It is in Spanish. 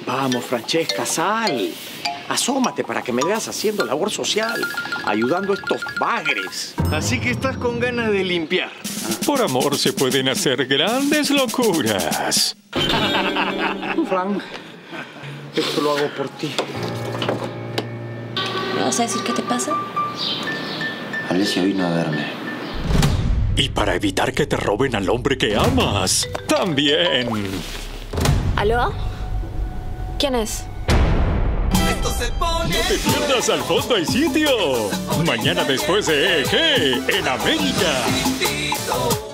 Vamos, Francesca, sal. Asómate para que me veas haciendo labor social, ayudando a estos bagres. Así que estás con ganas de limpiar. Por amor se pueden hacer grandes locuras. Fran, esto lo hago por ti. ¿Me vas a decir qué te pasa? Alesia vino a verme. Y para evitar que te roben al hombre que amas, también. ¿Aló? ¿Quién es? No te pierdas, al fondo hay sitio. Mañana después de EG en América.